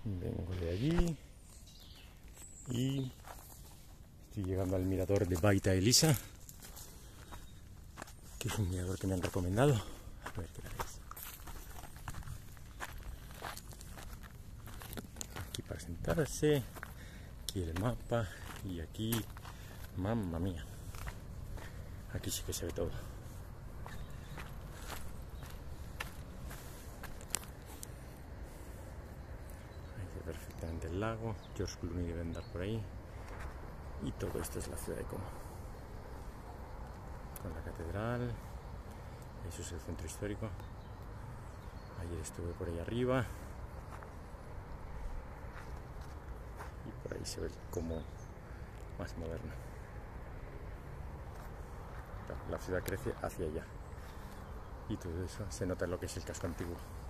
Vengo de allí y estoy llegando al mirador de Baita Elisa, que es un mirador que me han recomendado. A ver qué tal es. Aquí para sentarse, aquí el mapa y aquí, mamma mía, aquí sí que se ve todo. Ahí se ve perfectamente el lago. George Clooney debe andar por ahí. Y todo esto es la ciudad de Como, con la catedral. Eso es el centro histórico. Ayer estuve por ahí arriba y por ahí se ve Como más moderno. La ciudad crece hacia allá y todo eso se nota en lo que es el casco antiguo.